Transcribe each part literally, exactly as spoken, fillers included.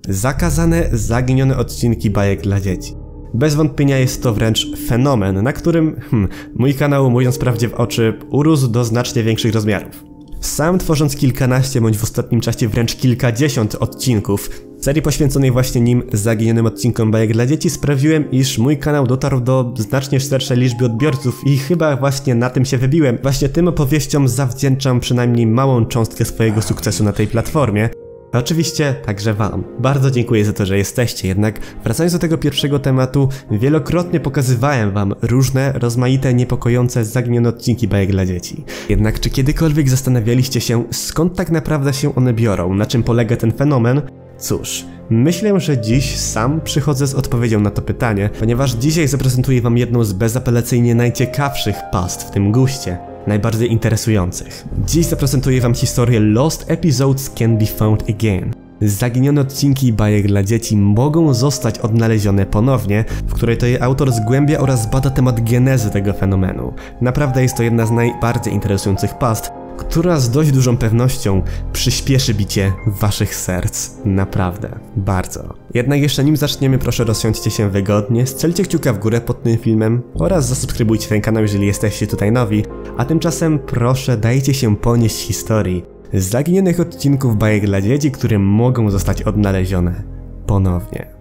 Zakazane, zaginione odcinki bajek dla dzieci. Bez wątpienia jest to wręcz fenomen, na którym hmm, mój kanał, mówiąc prawdzie w oczy, urósł do znacznie większych rozmiarów. Sam tworząc kilkanaście, bądź w ostatnim czasie wręcz kilkadziesiąt odcinków serii poświęconej właśnie nim zaginionym odcinkom bajek dla dzieci, sprawiłem, iż mój kanał dotarł do znacznie szerszej liczby odbiorców i chyba właśnie na tym się wybiłem. Właśnie tym opowieściom zawdzięczam przynajmniej małą cząstkę swojego sukcesu na tej platformie. A oczywiście także wam. Bardzo dziękuję za to, że jesteście, jednak wracając do tego pierwszego tematu, wielokrotnie pokazywałem wam różne, rozmaite, niepokojące, zaginione odcinki bajek dla dzieci. Jednak czy kiedykolwiek zastanawialiście się, skąd tak naprawdę się one biorą, na czym polega ten fenomen? Cóż, myślę, że dziś sam przychodzę z odpowiedzią na to pytanie, ponieważ dzisiaj zaprezentuję wam jedną z bezapelacyjnie najciekawszych past w tym guście. Najbardziej interesujących. Dziś zaprezentuję wam historię Lost Episodes Can Be Found Again. Zaginione odcinki bajek dla dzieci mogą zostać odnalezione ponownie, w której to jej autor zgłębia oraz bada temat genezy tego fenomenu. Naprawdę jest to jedna z najbardziej interesujących past, która z dość dużą pewnością przyspieszy bicie waszych serc. Naprawdę. Bardzo. Jednak jeszcze nim zaczniemy, proszę rozsiądźcie się wygodnie, strzelcie kciuka w górę pod tym filmem oraz zasubskrybujcie ten kanał, jeżeli jesteście tutaj nowi, a tymczasem proszę dajcie się ponieść historii zaginionych odcinków bajek dla dzieci, które mogą zostać odnalezione ponownie.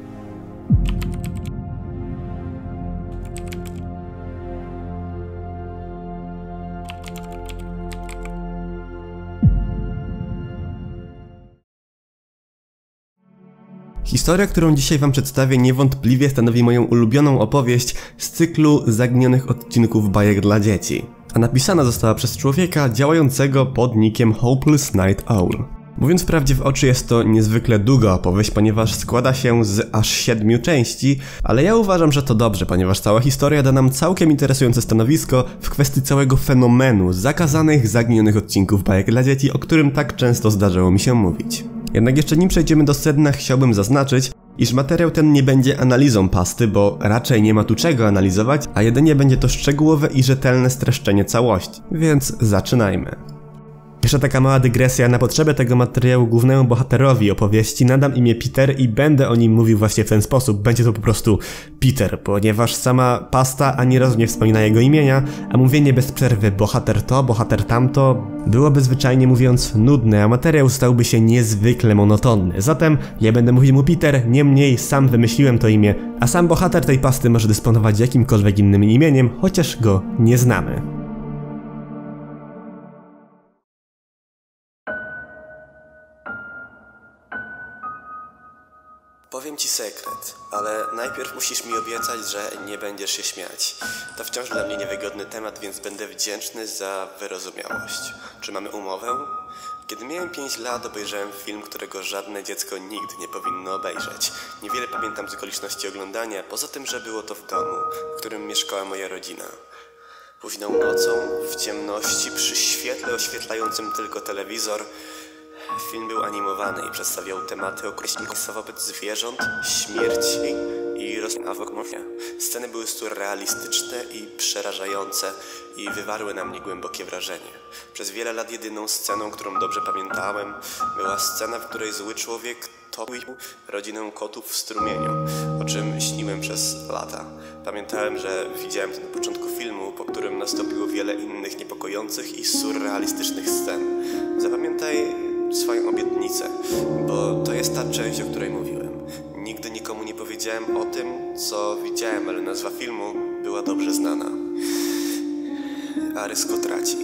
Historia, którą dzisiaj wam przedstawię, niewątpliwie stanowi moją ulubioną opowieść z cyklu zaginionych odcinków bajek dla dzieci, a napisana została przez człowieka działającego pod nickiem Hopeless Night Owl. Mówiąc prawdzie w oczy, jest to niezwykle długa opowieść, ponieważ składa się z aż siedmiu części, ale ja uważam, że to dobrze, ponieważ cała historia da nam całkiem interesujące stanowisko w kwestii całego fenomenu zakazanych, zaginionych odcinków bajek dla dzieci, o którym tak często zdarzało mi się mówić. Jednak jeszcze nim przejdziemy do sedna, chciałbym zaznaczyć, iż materiał ten nie będzie analizą pasty, bo raczej nie ma tu czego analizować, a jedynie będzie to szczegółowe i rzetelne streszczenie całości. Więc zaczynajmy. Jeszcze taka mała dygresja, na potrzebę tego materiału głównemu bohaterowi opowieści nadam imię Peter i będę o nim mówił właśnie w ten sposób. Będzie to po prostu Peter, ponieważ sama pasta ani razu nie wspomina jego imienia, a mówienie bez przerwy bohater to, bohater tamto byłoby zwyczajnie mówiąc nudne, a materiał stałby się niezwykle monotonny. Zatem ja będę mówił mu Peter, niemniej sam wymyśliłem to imię, a sam bohater tej pasty może dysponować jakimkolwiek innym imieniem, chociaż go nie znamy. Powiem ci sekret, ale najpierw musisz mi obiecać, że nie będziesz się śmiać. To wciąż dla mnie niewygodny temat, więc będę wdzięczny za wyrozumiałość. Czy mamy umowę? Kiedy miałem pięć lat, obejrzałem film, którego żadne dziecko nigdy nie powinno obejrzeć. Niewiele pamiętam z okoliczności oglądania, poza tym, że było to w domu, w którym mieszkała moja rodzina. Późną nocą, w ciemności, przy świetle oświetlającym tylko telewizor, film był animowany i przedstawiał tematy określone wobec zwierząt, śmierci i rozmawiania. Sceny były surrealistyczne i przerażające i wywarły na mnie głębokie wrażenie. Przez wiele lat jedyną sceną, którą dobrze pamiętałem, była scena, w której zły człowiek topił rodzinę kotów w strumieniu, o czym śniłem przez lata. Pamiętałem, że widziałem to na początku filmu, po którym nastąpiło wiele innych niepokojących i surrealistycznych scen. Zapamiętaj swoją obietnicę, bo to jest ta część, o której mówiłem. Nigdy nikomu nie powiedziałem o tym, co widziałem, ale nazwa filmu była dobrze znana. Arystotraci.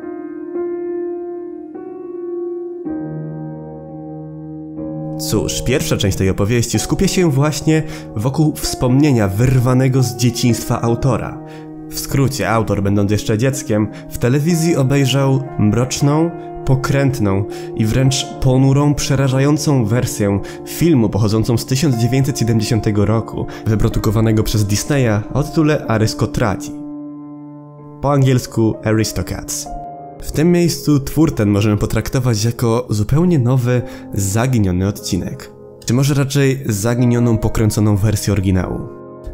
Cóż, pierwsza część tej opowieści skupia się właśnie wokół wspomnienia wyrwanego z dzieciństwa autora. W skrócie, autor, będąc jeszcze dzieckiem, w telewizji obejrzał mroczną, pokrętną i wręcz ponurą, przerażającą wersję filmu pochodzącą z tysiąc dziewięćset siedemdziesiątego roku, wyprodukowanego przez Disneya o tytule Arystotraci. Po angielsku Aristocats. W tym miejscu twór ten możemy potraktować jako zupełnie nowy, zaginiony odcinek. Czy może raczej zaginioną, pokręconą wersję oryginału.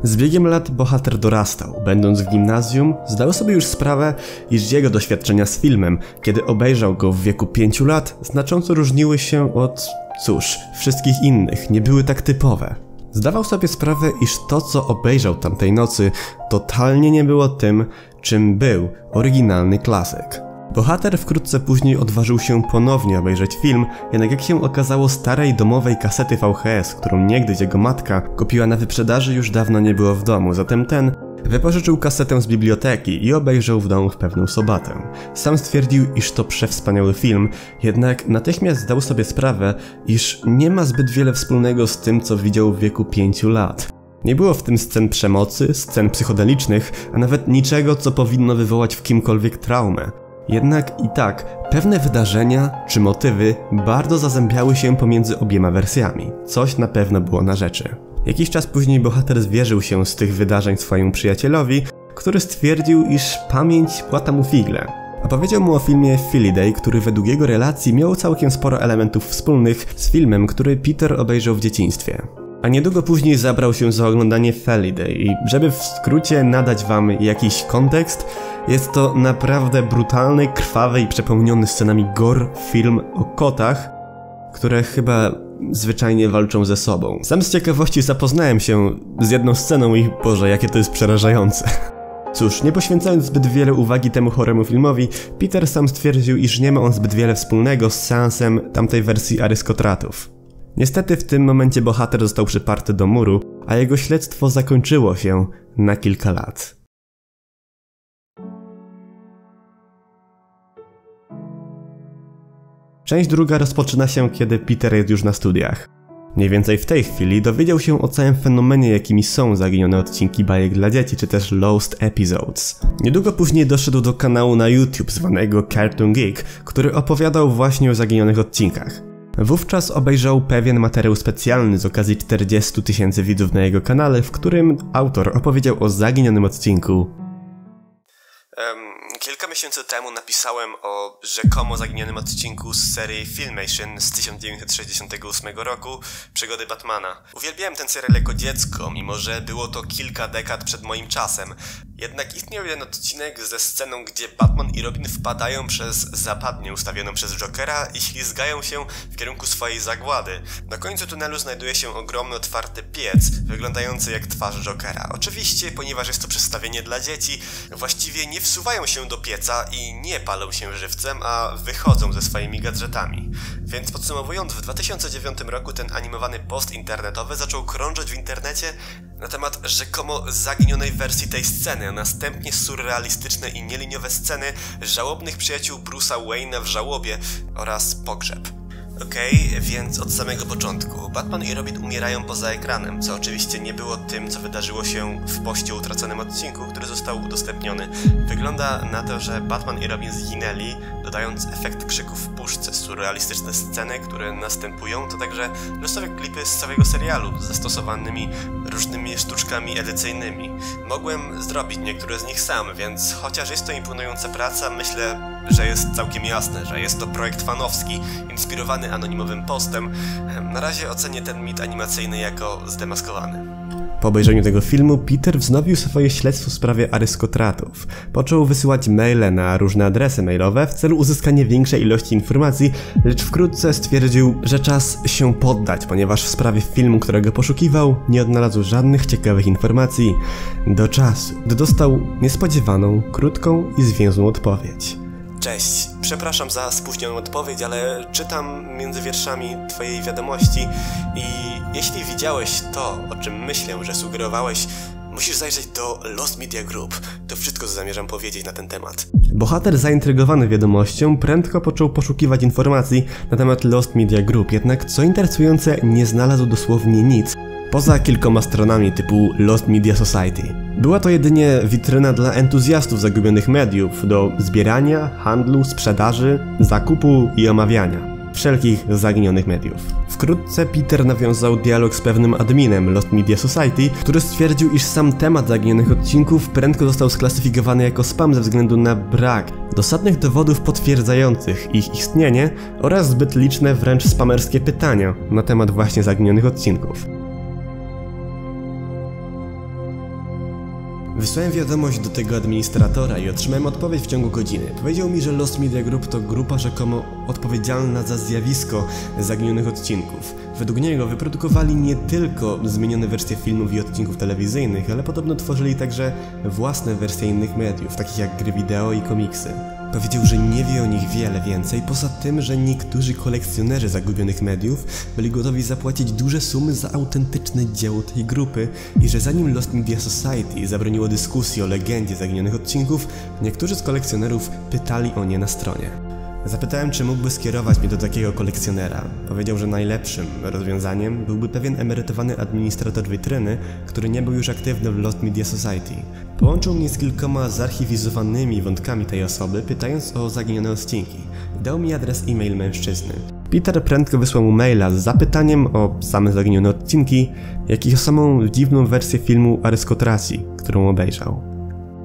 Z biegiem lat bohater dorastał. Będąc w gimnazjum, zdał sobie już sprawę, iż jego doświadczenia z filmem, kiedy obejrzał go w wieku pięciu lat, znacząco różniły się od, cóż, wszystkich innych, nie były tak typowe. Zdawał sobie sprawę, iż to, co obejrzał tamtej nocy, totalnie nie było tym, czym był oryginalny klasyk. Bohater wkrótce później odważył się ponownie obejrzeć film, jednak jak się okazało, starej domowej kasety V H S, którą niegdyś jego matka kupiła na wyprzedaży, już dawno nie było w domu, zatem ten wypożyczył kasetę z biblioteki i obejrzał w domu w pewną sobotę. Sam stwierdził, iż to przewspaniały film, jednak natychmiast zdał sobie sprawę, iż nie ma zbyt wiele wspólnego z tym, co widział w wieku pięciu lat. Nie było w tym scen przemocy, scen psychodelicznych, a nawet niczego, co powinno wywołać w kimkolwiek traumę. Jednak i tak, pewne wydarzenia czy motywy bardzo zazębiały się pomiędzy obiema wersjami. Coś na pewno było na rzeczy. Jakiś czas później bohater zwierzył się z tych wydarzeń swojemu przyjacielowi, który stwierdził, iż pamięć płata mu figle. Opowiedział mu o filmie Feliday, który według jego relacji miał całkiem sporo elementów wspólnych z filmem, który Peter obejrzał w dzieciństwie. A niedługo później zabrał się za oglądanie Feliday i żeby w skrócie nadać wam jakiś kontekst, jest to naprawdę brutalny, krwawy i przepełniony scenami gore film o kotach, które chyba zwyczajnie walczą ze sobą. Sam z ciekawości zapoznałem się z jedną sceną i Boże, jakie to jest przerażające. Cóż, nie poświęcając zbyt wiele uwagi temu choremu filmowi, Peter sam stwierdził, iż nie ma on zbyt wiele wspólnego z seansem tamtej wersji Arystokratów. Niestety w tym momencie bohater został przyparty do muru, a jego śledztwo zakończyło się na kilka lat. Część druga rozpoczyna się, kiedy Peter jest już na studiach. Mniej więcej w tej chwili dowiedział się o całym fenomenie, jakimi są zaginione odcinki bajek dla dzieci, czy też Lost Episodes. Niedługo później doszedł do kanału na YouTube zwanego Cartoon Geek, który opowiadał właśnie o zaginionych odcinkach. Wówczas obejrzał pewien materiał specjalny z okazji czterdziestu tysięcy widzów na jego kanale, w którym autor opowiedział o zaginionym odcinku. Um, kilka miesięcy temu napisałem o rzekomo zaginionym odcinku z serii Filmation z tysiąc dziewięćset sześćdziesiątego ósmego roku, Przygody Batmana. Uwielbiałem ten serial jako dziecko, mimo że było to kilka dekad przed moim czasem. Jednak istniał jeden odcinek ze sceną, gdzie Batman i Robin wpadają przez zapadnię ustawioną przez Jokera i ślizgają się w kierunku swojej zagłady. Na końcu tunelu znajduje się ogromny otwarty piec, wyglądający jak twarz Jokera. Oczywiście, ponieważ jest to przedstawienie dla dzieci, właściwie nie wsuwają się do pieca i nie palą się żywcem, a wychodzą ze swoimi gadżetami. Więc podsumowując, w dwa tysiące dziewiątym roku ten animowany post internetowy zaczął krążyć w internecie na temat rzekomo zaginionej wersji tej sceny, a następnie surrealistyczne i nieliniowe sceny żałobnych przyjaciół Bruce'a Wayne'a w żałobie oraz pogrzeb. Okej, okay, więc od samego początku. Batman i Robin umierają poza ekranem, co oczywiście nie było tym, co wydarzyło się w poście utraconym odcinku, który został udostępniony. Wygląda na to, że Batman i Robin zginęli, dodając efekt krzyków w puszce. Surrealistyczne sceny, które następują, to także losowe klipy z całego serialu, z zastosowanymi różnymi sztuczkami edycyjnymi. Mogłem zrobić niektóre z nich sam, więc chociaż jest to imponująca praca, myślę, że jest całkiem jasne, że jest to projekt fanowski, inspirowany anonimowym postem. Na razie ocenię ten mit animacyjny jako zdemaskowany. Po obejrzeniu tego filmu Peter wznowił swoje śledztwo w sprawie Arystokratów. Począł wysyłać maile na różne adresy mailowe w celu uzyskania większej ilości informacji, lecz wkrótce stwierdził, że czas się poddać, ponieważ w sprawie filmu, którego poszukiwał, nie odnalazł żadnych ciekawych informacji do czasu, gdy dostał niespodziewaną, krótką i zwięzłą odpowiedź. Cześć, przepraszam za spóźnioną odpowiedź, ale czytam między wierszami twojej wiadomości i jeśli widziałeś to, o czym myślę, że sugerowałeś, musisz zajrzeć do Lost Media Group. To wszystko, co zamierzam powiedzieć na ten temat. Bohater zaintrygowany wiadomością prędko począł poszukiwać informacji na temat Lost Media Group, jednak co interesujące, nie znalazł dosłownie nic, poza kilkoma stronami typu Lost Media Society. Była to jedynie witryna dla entuzjastów zagubionych mediów do zbierania, handlu, sprzedaży, zakupu i omawiania wszelkich zaginionych mediów. Wkrótce Peter nawiązał dialog z pewnym adminem Lost Media Society, który stwierdził, iż sam temat zaginionych odcinków prędko został sklasyfikowany jako spam ze względu na brak dosadnych dowodów potwierdzających ich istnienie oraz zbyt liczne, wręcz spamerskie pytania na temat właśnie zaginionych odcinków. Wysłałem wiadomość do tego administratora i otrzymałem odpowiedź w ciągu godziny. Powiedział mi, że Lost Media Group to grupa rzekomo odpowiedzialna za zjawisko zaginionych odcinków. Według niego wyprodukowali nie tylko zmienione wersje filmów i odcinków telewizyjnych, ale podobno tworzyli także własne wersje innych mediów, takich jak gry wideo i komiksy. Powiedział, że nie wie o nich wiele więcej, poza tym, że niektórzy kolekcjonerzy zagubionych mediów byli gotowi zapłacić duże sumy za autentyczne dzieło tej grupy i że zanim Lost Media Society zabroniło dyskusji o legendzie zaginionych odcinków, niektórzy z kolekcjonerów pytali o nie na stronie. Zapytałem, czy mógłby skierować mnie do takiego kolekcjonera. Powiedział, że najlepszym rozwiązaniem byłby pewien emerytowany administrator witryny, który nie był już aktywny w Lost Media Society. Połączył mnie z kilkoma zarchiwizowanymi wątkami tej osoby, pytając o zaginione odcinki. Dał mi adres e-mail mężczyzny. Peter prędko wysłał mu maila z zapytaniem o same zaginione odcinki, jak i o samą dziwną wersję filmu Arystotracji, którą obejrzał.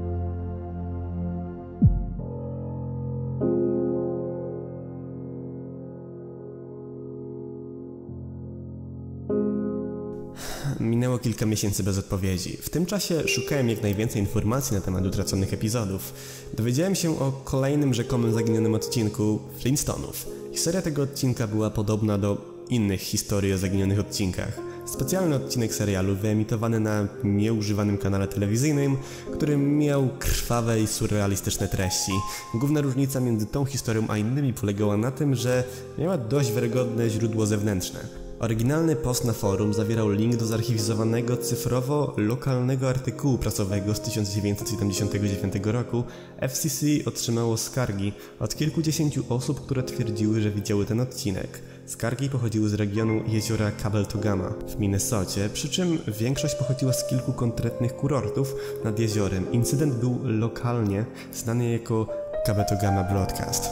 Minęło kilka miesięcy bez odpowiedzi. W tym czasie szukałem jak najwięcej informacji na temat utraconych epizodów. Dowiedziałem się o kolejnym rzekomym zaginionym odcinku Flintstonów. Historia tego odcinka była podobna do innych historii o zaginionych odcinkach. Specjalny odcinek serialu wyemitowany na nieużywanym kanale telewizyjnym, który miał krwawe i surrealistyczne treści. Główna różnica między tą historią a innymi polegała na tym, że miała dość wiarygodne źródło zewnętrzne. Oryginalny post na forum zawierał link do zarchiwizowanego cyfrowo lokalnego artykułu prasowego z tysiąc dziewięćset siedemdziesiątego dziewiątego roku. F C C otrzymało skargi od kilkudziesięciu osób, które twierdziły, że widziały ten odcinek. Skargi pochodziły z regionu jeziora Cabeltogama w Minnesocie, przy czym większość pochodziła z kilku konkretnych kurortów nad jeziorem. Incydent był lokalnie znany jako Cabeltogama Broadcast.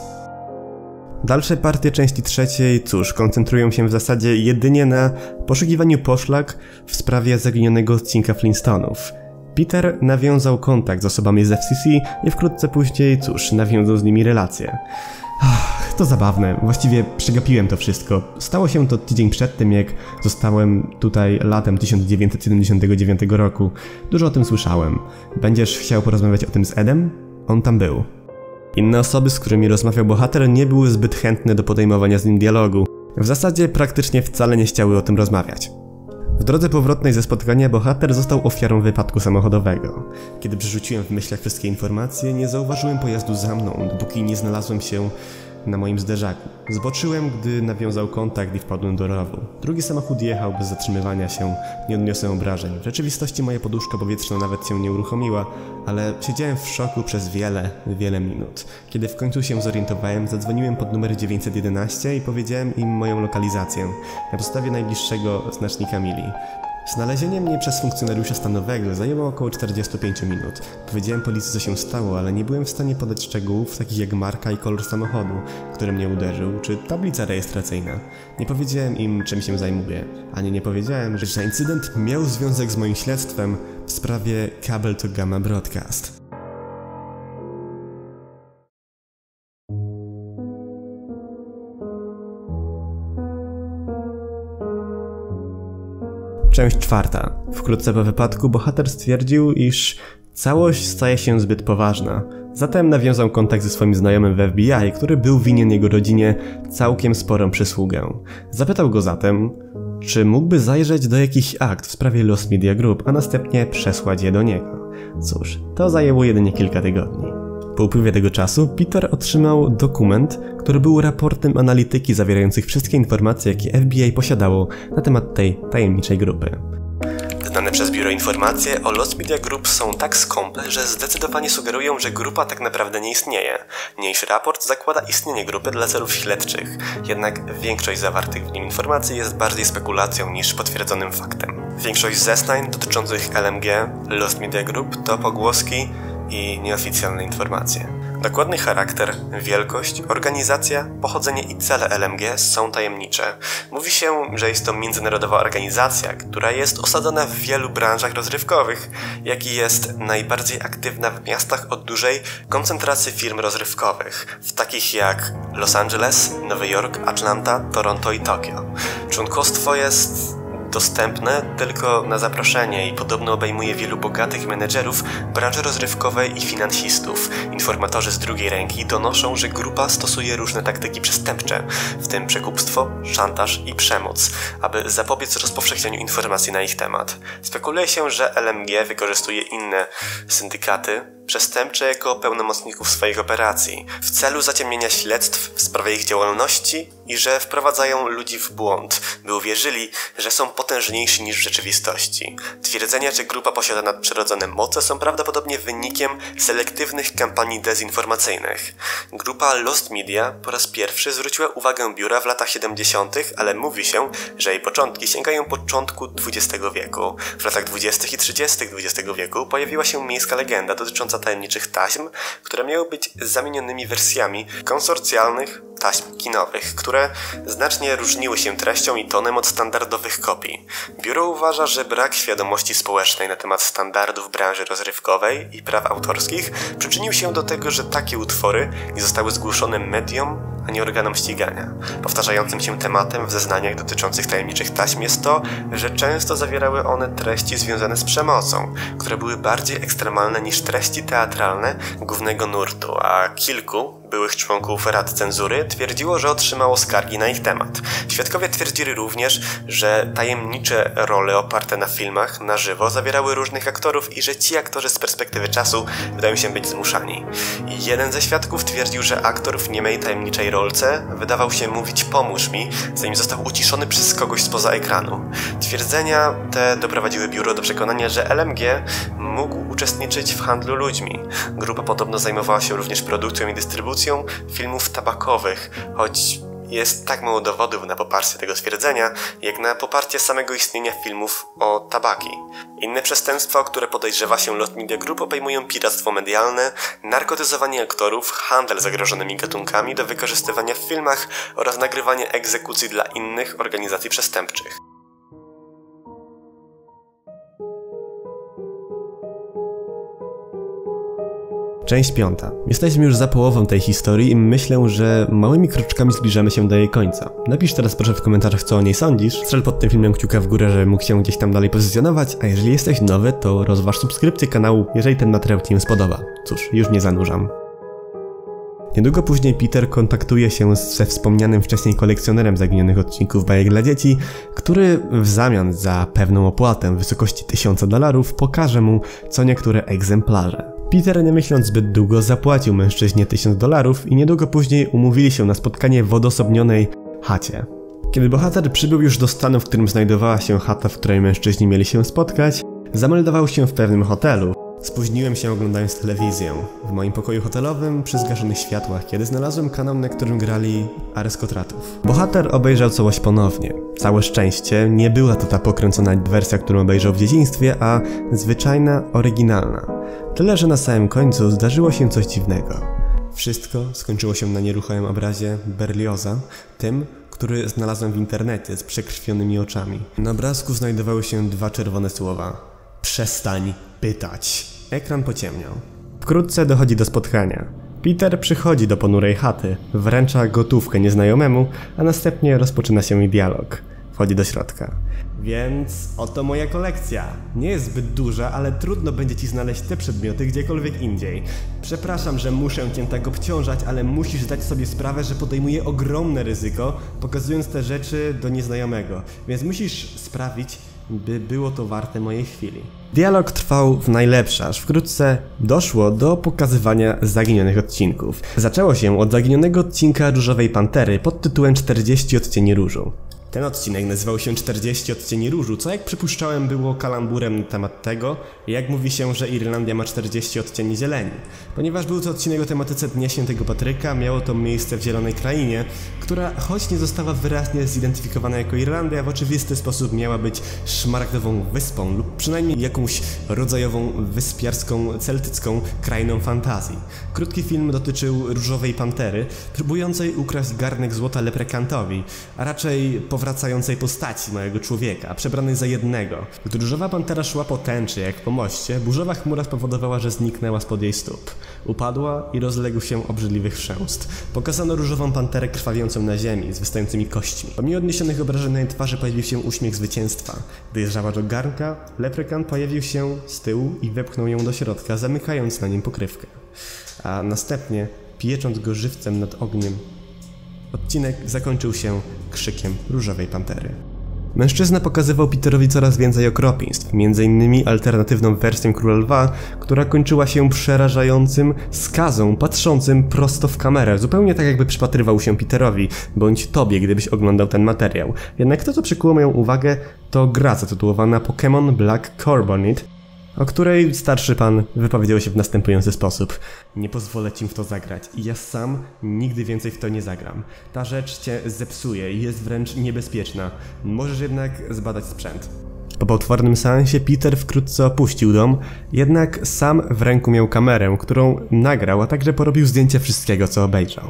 Dalsze partie części trzeciej, cóż, koncentrują się w zasadzie jedynie na poszukiwaniu poszlak w sprawie zaginionego odcinka Flintstonów. Peter nawiązał kontakt z osobami z F C C i wkrótce później, cóż, nawiązał z nimi relacje. Ach, to zabawne, właściwie przegapiłem to wszystko. Stało się to tydzień przed tym, jak zostałem tutaj latem tysiąc dziewięćset siedemdziesiątego dziewiątego roku. Dużo o tym słyszałem. Będziesz chciał porozmawiać o tym z Edem? On tam był. Inne osoby, z którymi rozmawiał bohater, nie były zbyt chętne do podejmowania z nim dialogu. W zasadzie praktycznie wcale nie chciały o tym rozmawiać. W drodze powrotnej ze spotkania bohater został ofiarą wypadku samochodowego. Kiedy przerzuciłem w myślach wszystkie informacje, nie zauważyłem pojazdu za mną, dopóki nie znalazłem się na moim zderzaku. Zboczyłem, gdy nawiązał kontakt i wpadłem do rowu. Drugi samochód jechał bez zatrzymywania się, nie odniosłem obrażeń. W rzeczywistości moja poduszka powietrzna nawet się nie uruchomiła, ale siedziałem w szoku przez wiele, wiele minut. Kiedy w końcu się zorientowałem, zadzwoniłem pod numer dziewięćset jedenaście i powiedziałem im moją lokalizację na podstawie najbliższego znacznika mili. Znalezienie mnie przez funkcjonariusza stanowego zajęło około czterdzieści pięć minut. Powiedziałem policji, co się stało, ale nie byłem w stanie podać szczegółów, takich jak marka i kolor samochodu, który mnie uderzył, czy tablica rejestracyjna. Nie powiedziałem im, czym się zajmuję, ani nie powiedziałem, że incydent miał związek z moim śledztwem w sprawie Cabeltogama Broadcast. Część czwarta. Wkrótce po wypadku bohater stwierdził, iż całość staje się zbyt poważna. Zatem nawiązał kontakt ze swoim znajomym w F B I, który był winien jego rodzinie całkiem sporą przysługę. Zapytał go zatem, czy mógłby zajrzeć do jakichś akt w sprawie Lost Media Group, a następnie przesłać je do niego. Cóż, to zajęło jedynie kilka tygodni. Po upływie tego czasu Peter otrzymał dokument, który był raportem analityki zawierających wszystkie informacje, jakie F B I posiadało na temat tej tajemniczej grupy. Znane przez biuro informacje o Lost Media Group są tak skąpe, że zdecydowanie sugerują, że grupa tak naprawdę nie istnieje. Niniejszy raport zakłada istnienie grupy dla celów śledczych, jednak większość zawartych w nim informacji jest bardziej spekulacją niż potwierdzonym faktem. Większość zeznań dotyczących L M G, Lost Media Group to pogłoski i nieoficjalne informacje. Dokładny charakter, wielkość, organizacja, pochodzenie i cele L M G są tajemnicze. Mówi się, że jest to międzynarodowa organizacja, która jest osadzona w wielu branżach rozrywkowych, jak i jest najbardziej aktywna w miastach o dużej koncentracji firm rozrywkowych, w takich jak Los Angeles, Nowy Jork, Atlanta, Toronto i Tokio. Członkostwo jest dostępne tylko na zaproszenie i podobno obejmuje wielu bogatych menedżerów branży rozrywkowej i finansistów. Informatorzy z drugiej ręki donoszą, że grupa stosuje różne taktyki przestępcze, w tym przekupstwo, szantaż i przemoc, aby zapobiec rozpowszechnianiu informacji na ich temat. Spekuluje się, że L M G wykorzystuje inne syndykaty przestępcze jako pełnomocników swoich operacji w celu zaciemnienia śledztw w sprawie ich działalności i że wprowadzają ludzi w błąd, by uwierzyli, że są potężniejsi niż w rzeczywistości. Twierdzenia, że grupa posiada nadprzyrodzone moce, są prawdopodobnie wynikiem selektywnych kampanii dezinformacyjnych. Grupa Lost Media po raz pierwszy zwróciła uwagę biura w latach siedemdziesiątych, ale mówi się, że jej początki sięgają początku dwudziestego wieku. W latach dwudziestych i trzydziestych dwudziestego wieku pojawiła się miejska legenda dotycząca tajemniczych taśm, które miały być zamienionymi wersjami konsorcjalnych taśm kinowych, które znacznie różniły się treścią i tonem od standardowych kopii. Biuro uważa, że brak świadomości społecznej na temat standardów branży rozrywkowej i praw autorskich przyczynił się do tego, że takie utwory nie zostały zgłoszone mediom ani organom ścigania. Powtarzającym się tematem w zeznaniach dotyczących tajemniczych taśm jest to, że często zawierały one treści związane z przemocą, które były bardziej ekstremalne niż treści teatralne głównego nurtu, a kilku byłych członków Rad Cenzury twierdziło, że otrzymało skargi na ich temat. Świadkowie twierdzili również, że tajemnicze role oparte na filmach na żywo zawierały różnych aktorów i że ci aktorzy z perspektywy czasu wydają się być zmuszani. I jeden ze świadków twierdził, że aktor w niemej tajemniczej rolce wydawał się mówić "pomóż mi", zanim został uciszony przez kogoś spoza ekranu. Twierdzenia te doprowadziły biuro do przekonania, że L M G mógł uczestniczyć w handlu ludźmi. Grupa podobno zajmowała się również produkcją i dystrybucją filmów tabakowych, choć jest tak mało dowodów na poparcie tego stwierdzenia, jak na poparcie samego istnienia filmów o tabaki. Inne przestępstwa, o które podejrzewa się Lost Media Group, obejmują piractwo medialne, narkotyzowanie aktorów, handel zagrożonymi gatunkami do wykorzystywania w filmach oraz nagrywanie egzekucji dla innych organizacji przestępczych. Część piąta. Jesteśmy już za połową tej historii i myślę, że małymi kroczkami zbliżamy się do jej końca. Napisz teraz proszę w komentarzach, co o niej sądzisz. Strzel pod tym filmem kciuka w górę, żeby mógł się gdzieś tam dalej pozycjonować, a jeżeli jesteś nowy, to rozważ subskrypcję kanału, jeżeli ten materiał Ci się spodoba. Cóż, już nie zanurzam. Niedługo później Peter kontaktuje się ze wspomnianym wcześniej kolekcjonerem zaginionych odcinków bajek dla dzieci, który w zamian za pewną opłatę w wysokości tysiąca dolarów pokaże mu co niektóre egzemplarze. Peter, nie myśląc zbyt długo, zapłacił mężczyźnie tysiąc dolarów i niedługo później umówili się na spotkanie w odosobnionej chacie. Kiedy bohater przybył już do stanu, w którym znajdowała się chata, w której mężczyźni mieli się spotkać, zameldował się w pewnym hotelu. Spóźniłem się oglądając telewizję. W moim pokoju hotelowym przy zgaszonych światłach, kiedy znalazłem kanał, na którym grali Arystokratów. Bohater obejrzał całość ponownie. Całe szczęście, nie była to ta pokręcona wersja, którą obejrzał w dzieciństwie, a zwyczajna, oryginalna. Tyle, że na samym końcu zdarzyło się coś dziwnego. Wszystko skończyło się na nieruchomym obrazie Berlioza, tym, który znalazłem w internecie z przekrwionymi oczami. Na obrazku znajdowały się dwa czerwone słowa: przestań pytać. Ekran pociemniał. Wkrótce dochodzi do spotkania. Peter przychodzi do ponurej chaty, wręcza gotówkę nieznajomemu, a następnie rozpoczyna się jej dialog. Wchodzi do środka. Więc oto moja kolekcja. Nie jest zbyt duża, ale trudno będzie ci znaleźć te przedmioty gdziekolwiek indziej. Przepraszam, że muszę cię tak obciążać, ale musisz zdać sobie sprawę, że podejmuję ogromne ryzyko, pokazując te rzeczy do nieznajomego. Więc musisz sprawić, by było to warte mojej chwili. Dialog trwał w najlepsze, aż wkrótce doszło do pokazywania zaginionych odcinków. Zaczęło się od zaginionego odcinka Różowej Pantery pod tytułem czterdzieści odcieni różu. Ten odcinek nazywał się czterdzieści odcieni różu, co jak przypuszczałem było kalamburem na temat tego, jak mówi się, że Irlandia ma czterdzieści odcieni zieleni. Ponieważ był to odcinek o tematyce Dnia Świętego Patryka, miało to miejsce w Zielonej Krainie, która choć nie została wyraźnie zidentyfikowana jako Irlandia, w oczywisty sposób miała być szmaragdową wyspą lub przynajmniej jakąś rodzajową wyspiarską, celtycką krainą fantazji. Krótki film dotyczył Różowej Pantery, próbującej ukraść garnek złota leprekantowi, a raczej powracającej powracającej postaci małego człowieka, przebranej za jednego. Gdy różowa pantera szła po tęczy jak po moście, burzowa chmura spowodowała, że zniknęła spod jej stóp. Upadła i rozległ się obrzydliwy chrząst. Pokazano różową panterę krwawiącą na ziemi, z wystającymi kośćmi. Pomimo odniesionych obrażeń na jej twarzy pojawił się uśmiech zwycięstwa. Gdy jeżdżała do garnka, leprykan pojawił się z tyłu i wepchnął ją do środka, zamykając na nim pokrywkę. A następnie, piecząc go żywcem nad ogniem, odcinek zakończył się krzykiem różowej pantery. Mężczyzna pokazywał Peterowi coraz więcej okropieństw, między innymi alternatywną wersję Króla Lwa, która kończyła się przerażającym skazą patrzącym prosto w kamerę, zupełnie tak jakby przypatrywał się Peterowi, bądź tobie, gdybyś oglądał ten materiał. Jednak to, co przykuło moją uwagę, to gra zatytułowana Pokémon Black Carbonite, o której starszy pan wypowiedział się w następujący sposób. Nie pozwolę ci w to zagrać i ja sam nigdy więcej w to nie zagram. Ta rzecz cię zepsuje i jest wręcz niebezpieczna. Możesz jednak zbadać sprzęt. Po potwornym seansie Peter wkrótce opuścił dom, jednak sam w ręku miał kamerę, którą nagrał, a także porobił zdjęcia wszystkiego, co obejrzał.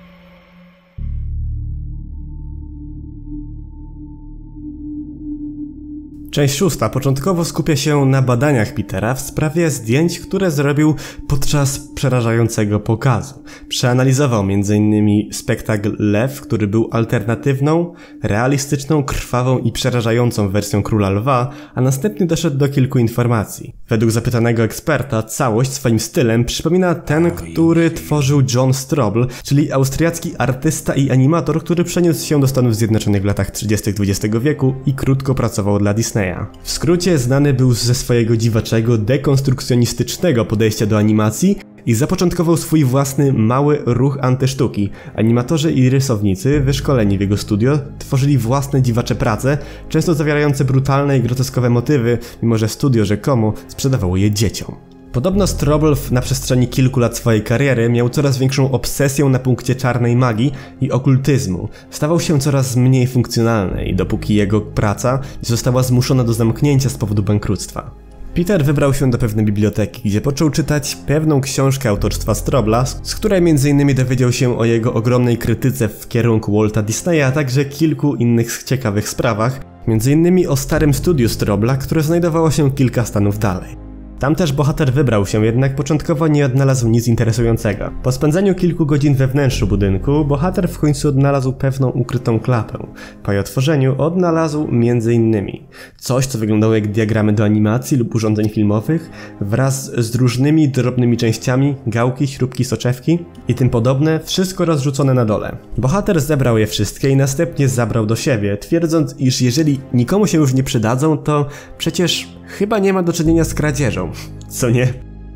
Część szósta początkowo skupia się na badaniach Petera w sprawie zdjęć, które zrobił podczas przerażającego pokazu. Przeanalizował między innymi spektakl Lew, który był alternatywną, realistyczną, krwawą i przerażającą wersją Króla Lwa, a następnie doszedł do kilku informacji. Według zapytanego eksperta całość swoim stylem przypomina ten, który tworzył John Strobel, czyli austriacki artysta i animator, który przeniósł się do Stanów Zjednoczonych w latach trzydziestych dwudziestego wieku i krótko pracował dla Disneya. W skrócie znany był ze swojego dziwaczego, dekonstrukcjonistycznego podejścia do animacji i zapoczątkował swój własny mały ruch antysztuki. Animatorzy i rysownicy wyszkoleni w jego studio tworzyli własne dziwacze prace, często zawierające brutalne i groteskowe motywy, mimo że studio rzekomo sprzedawało je dzieciom. Podobno Strobel na przestrzeni kilku lat swojej kariery miał coraz większą obsesję na punkcie czarnej magii i okultyzmu. Stawał się coraz mniej funkcjonalny i dopóki jego praca została zmuszona do zamknięcia z powodu bankructwa. Peter wybrał się do pewnej biblioteki, gdzie począł czytać pewną książkę autorstwa Strobla, z której między innymi dowiedział się o jego ogromnej krytyce w kierunku Walta Disneya, a także kilku innych ciekawych sprawach, między innymi o starym studiu Strobla, które znajdowało się kilka stanów dalej. Tam też bohater wybrał się, jednak początkowo nie odnalazł nic interesującego. Po spędzeniu kilku godzin we wnętrzu budynku, bohater w końcu odnalazł pewną ukrytą klapę. Po jej otworzeniu odnalazł między innymi coś, co wyglądało jak diagramy do animacji lub urządzeń filmowych, wraz z różnymi drobnymi częściami, gałki, śrubki, soczewki i tym podobne, wszystko rozrzucone na dole. Bohater zebrał je wszystkie i następnie zabrał do siebie, twierdząc, iż jeżeli nikomu się już nie przydadzą, to przecież chyba nie ma do czynienia z kradzieżą, co nie?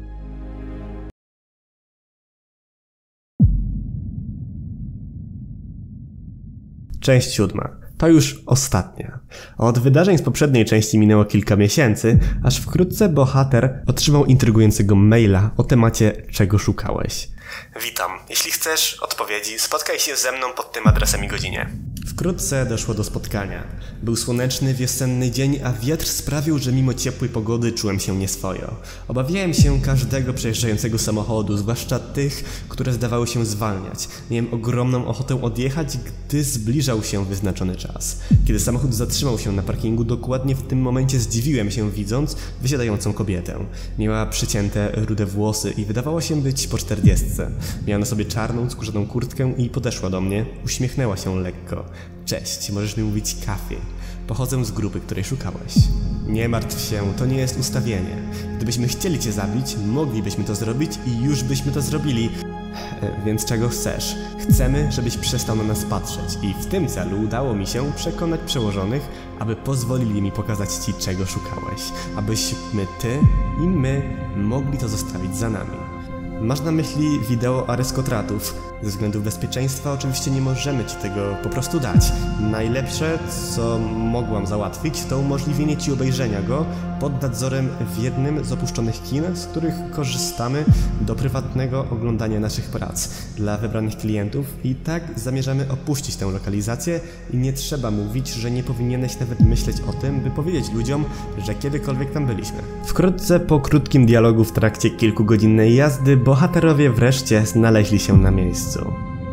Część siódma. To już ostatnia. Od wydarzeń z poprzedniej części minęło kilka miesięcy, aż wkrótce bohater otrzymał intrygującego maila o temacie czego szukałeś. Witam. Jeśli chcesz odpowiedzi, spotkaj się ze mną pod tym adresem i godzinie. Wkrótce doszło do spotkania. Był słoneczny, wiosenny dzień, a wiatr sprawił, że mimo ciepłej pogody czułem się nieswojo. Obawiałem się każdego przejeżdżającego samochodu, zwłaszcza tych, które zdawały się zwalniać. Miałem ogromną ochotę odjechać, gdy zbliżał się wyznaczony czas. Kiedy samochód zatrzymał się na parkingu, dokładnie w tym momencie zdziwiłem się, widząc wysiadającą kobietę. Miała przycięte, rude włosy i wydawała się być po czterdziestce. Miała na sobie czarną, skórzaną kurtkę i podeszła do mnie, uśmiechnęła się lekko. Cześć, możesz mi mówić Kafie. Pochodzę z grupy, której szukałeś. Nie martw się, to nie jest ustawienie. Gdybyśmy chcieli cię zabić, moglibyśmy to zrobić i już byśmy to zrobili. Więc czego chcesz? Chcemy, żebyś przestał na nas patrzeć i w tym celu udało mi się przekonać przełożonych, aby pozwolili mi pokazać ci, czego szukałeś. Abyśmy ty i my mogli to zostawić za nami. Masz na myśli wideo aryskotratów. Ze względów bezpieczeństwa oczywiście nie możemy ci tego po prostu dać. Najlepsze, co mogłam załatwić, to umożliwienie ci obejrzenia go pod nadzorem w jednym z opuszczonych kin, z których korzystamy do prywatnego oglądania naszych prac dla wybranych klientów i tak zamierzamy opuścić tę lokalizację i nie trzeba mówić, że nie powinieneś nawet myśleć o tym, by powiedzieć ludziom, że kiedykolwiek tam byliśmy. Wkrótce po krótkim dialogu w trakcie kilkugodzinnej jazdy bohaterowie wreszcie znaleźli się na miejscu.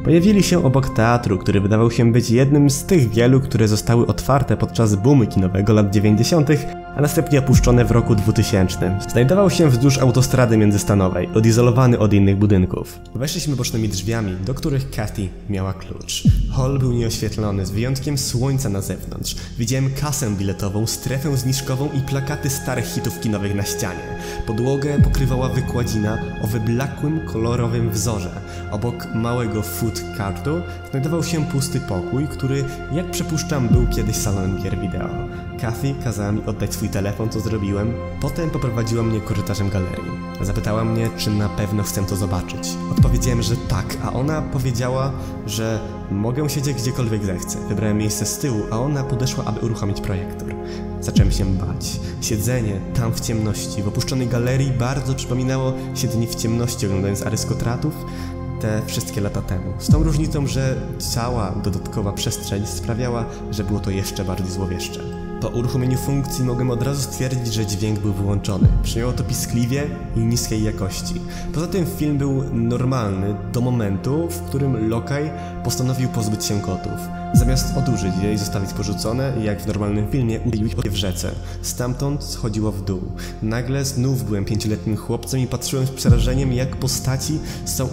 Pojawili się obok teatru, który wydawał się być jednym z tych wielu, które zostały otwarte podczas boomu kinowego lat dziewięćdziesiątych, a następnie opuszczone w roku dwutysięcznym. Znajdował się wzdłuż autostrady międzystanowej, odizolowany od innych budynków. Weszliśmy bocznymi drzwiami, do których Kathy miała klucz. Hall był nieoświetlony, z wyjątkiem słońca na zewnątrz. Widziałem kasę biletową, strefę zniżkową i plakaty starych hitów kinowych na ścianie. Podłogę pokrywała wykładzina o wyblakłym, kolorowym wzorze. Obok małego food cartu znajdował się pusty pokój, który, jak przypuszczam, był kiedyś salonem gier wideo. Kathy kazała mi oddać swój telefon, co zrobiłem. Potem poprowadziła mnie korytarzem galerii. Zapytała mnie, czy na pewno chcę to zobaczyć. Odpowiedziałem, że tak, a ona powiedziała, że mogę siedzieć gdziekolwiek zechcę. Wybrałem miejsce z tyłu, a ona podeszła, aby uruchomić projektor. Zacząłem się bać. Siedzenie tam w ciemności, w opuszczonej galerii bardzo przypominało siedzenie w ciemności, oglądając Arystokratów te wszystkie lata temu. Z tą różnicą, że cała dodatkowa przestrzeń sprawiała, że było to jeszcze bardziej złowieszcze. Po uruchomieniu funkcji mogłem od razu stwierdzić, że dźwięk był wyłączony. Brzmiało to piskliwie i niskiej jakości. Poza tym film był normalny do momentu, w którym Lokaj postanowił pozbyć się kotów. Zamiast odurzyć je i zostawić porzucone, jak w normalnym filmie, udzielił ich w rzece. Stamtąd schodziło w dół. Nagle znów byłem pięcioletnim chłopcem i patrzyłem z przerażeniem, jak postaci są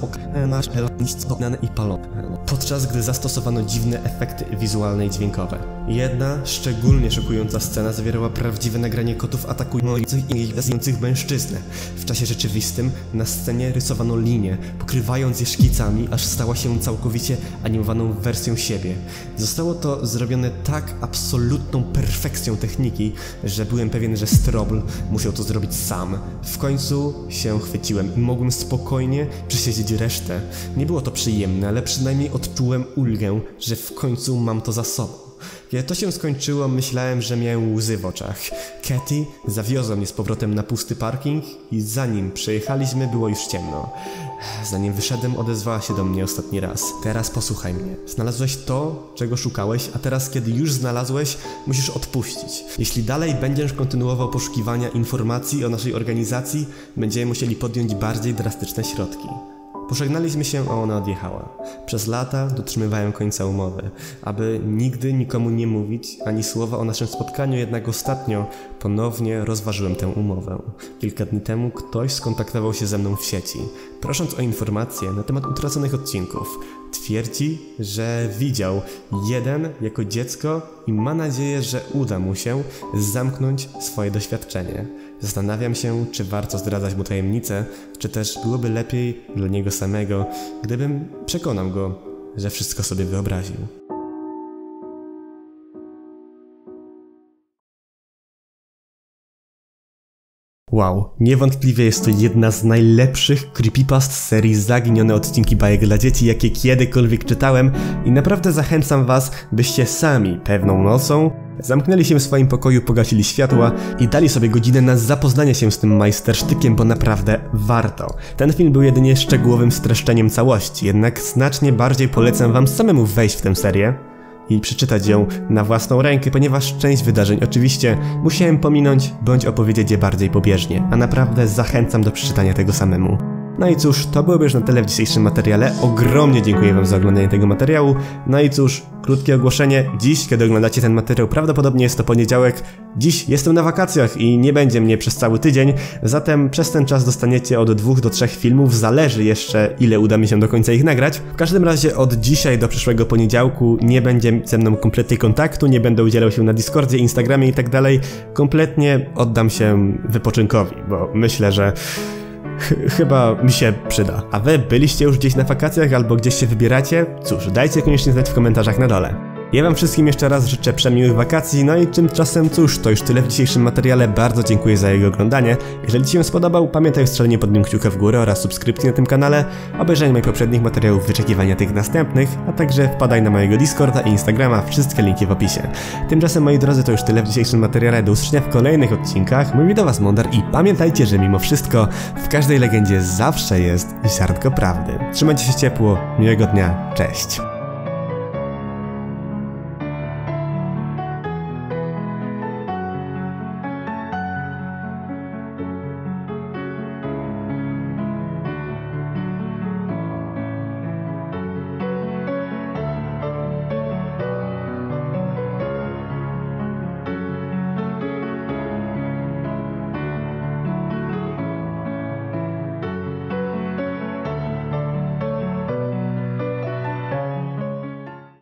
określone i palone. Podczas gdy zastosowano dziwne efekty wizualne i dźwiękowe. Jedna, szczególnie szokująca scena zawierała prawdziwe nagranie kotów atakujących i wezujących mężczyznę. W czasie rzeczywistym na scenie rysowano linię, pokrywając je szkicami, aż stała się całkowicie animowaną wersją siebie. Zostało to zrobione tak absolutną perfekcją techniki, że byłem pewien, że Strobl musiał to zrobić sam. W końcu się chwyciłem i mogłem spokojnie przesiedzieć resztę. Nie było to przyjemne, ale przynajmniej odczułem ulgę, że w końcu mam to za sobą. Kiedy to się skończyło, myślałem, że miałem łzy w oczach. Kathy zawiozła mnie z powrotem na pusty parking i zanim przejechaliśmy, było już ciemno. Zanim wyszedłem, odezwała się do mnie ostatni raz. Teraz posłuchaj mnie. Znalazłeś to, czego szukałeś, a teraz, kiedy już znalazłeś, musisz odpuścić. Jeśli dalej będziesz kontynuował poszukiwania informacji o naszej organizacji, będziemy musieli podjąć bardziej drastyczne środki. Pożegnaliśmy się, a ona odjechała. Przez lata dotrzymywałem końca umowy, aby nigdy nikomu nie mówić ani słowa o naszym spotkaniu, jednak ostatnio ponownie rozważyłem tę umowę. Kilka dni temu ktoś skontaktował się ze mną w sieci, prosząc o informacje na temat utraconych odcinków. Twierdzi, że widział jeden jako dziecko i ma nadzieję, że uda mu się zamknąć swoje doświadczenie. Zastanawiam się, czy warto zdradzać mu tajemnicę, czy też byłoby lepiej dla niego samego, gdybym przekonał go, że wszystko sobie wyobraził. Wow, niewątpliwie jest to jedna z najlepszych creepypast z serii Zaginione odcinki bajek dla dzieci, jakie kiedykolwiek czytałem i naprawdę zachęcam was, byście sami pewną nocą zamknęli się w swoim pokoju, pogasili światła i dali sobie godzinę na zapoznanie się z tym majstersztykiem, bo naprawdę warto. Ten film był jedynie szczegółowym streszczeniem całości, jednak znacznie bardziej polecam wam samemu wejść w tę serię i przeczytać ją na własną rękę, ponieważ część wydarzeń oczywiście musiałem pominąć bądź opowiedzieć je bardziej pobieżnie, a naprawdę zachęcam do przeczytania tego samemu. No i cóż, to byłoby już na tyle w dzisiejszym materiale. Ogromnie dziękuję wam za oglądanie tego materiału. No i cóż, krótkie ogłoszenie. Dziś, kiedy oglądacie ten materiał, prawdopodobnie jest to poniedziałek. Dziś jestem na wakacjach i nie będzie mnie przez cały tydzień, zatem przez ten czas dostaniecie od dwóch do trzech filmów, zależy jeszcze ile uda mi się do końca ich nagrać. W każdym razie od dzisiaj do przyszłego poniedziałku nie będzie ze mną kompletnie kontaktu, nie będę udzielał się na Discordzie, Instagramie i tak dalej. Kompletnie oddam się wypoczynkowi, bo myślę, że chyba mi się przyda. A wy byliście już gdzieś na wakacjach albo gdzieś się wybieracie? Cóż, dajcie koniecznie znać w komentarzach na dole. Ja wam wszystkim jeszcze raz życzę przemiłych wakacji, no i tymczasem cóż, to już tyle w dzisiejszym materiale, bardzo dziękuję za jego oglądanie. Jeżeli ci się spodobał, pamiętaj o strzeleniu pod nim kciuka w górę oraz subskrypcji na tym kanale, obejrzenie moich poprzednich materiałów, wyczekiwania tych następnych, a także wpadaj na mojego Discorda i Instagrama, wszystkie linki w opisie. Tymczasem, moi drodzy, to już tyle w dzisiejszym materiale, do usłyszenia w kolejnych odcinkach, mówi do was Mondar i pamiętajcie, że mimo wszystko w każdej legendzie zawsze jest ziarnko prawdy. Trzymajcie się ciepło, miłego dnia, cześć!